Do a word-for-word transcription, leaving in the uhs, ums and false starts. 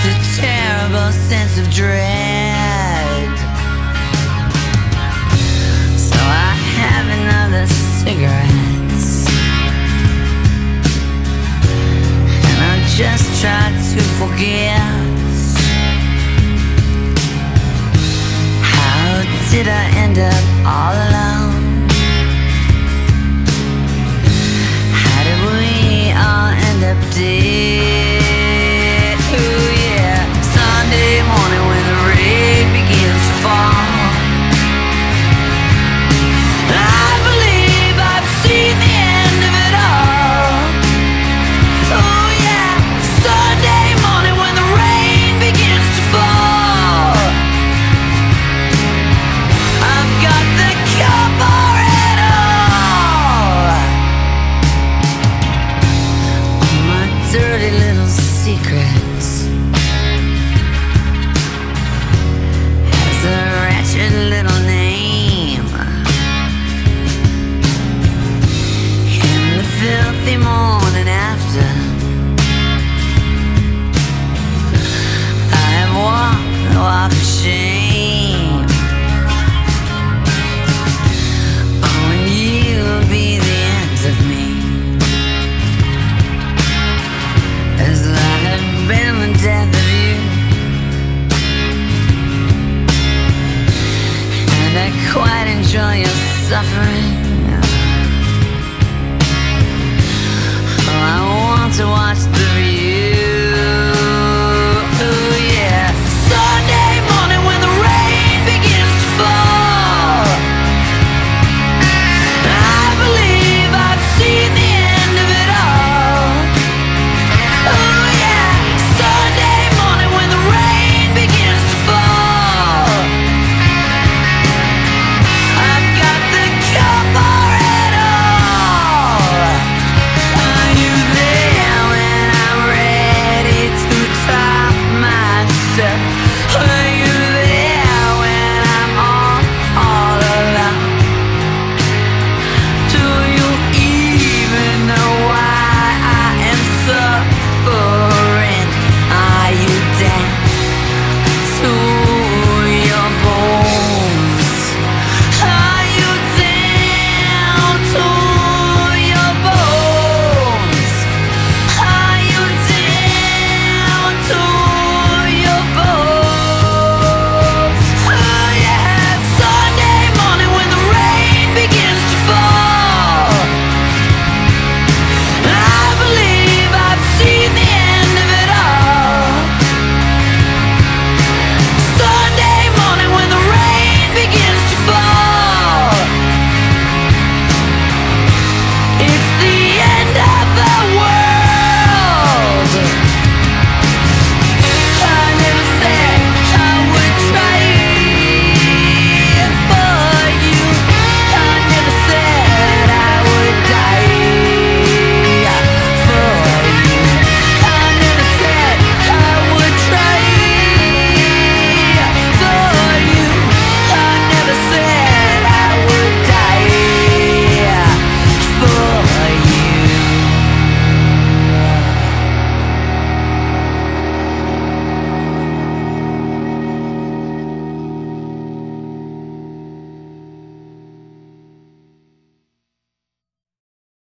a terrible sense of dread. So I have another cigarette, and I just try to forget. How did I end up all alone? How did we all end up dead? Ooh yeah, Sunday morning when the rain begins to fall, I believe I've seen the end of it all. Oh yeah, Sunday morning when the rain begins to fall, I've got the cure for it all. All my dirty little secrets has a wretched little name. In the filthy morning after, I have walked the walk of shame. Oh, and you'll be the end of me, as I have been the death of you. And I quite enjoy your suffering. Oh, I want to watch the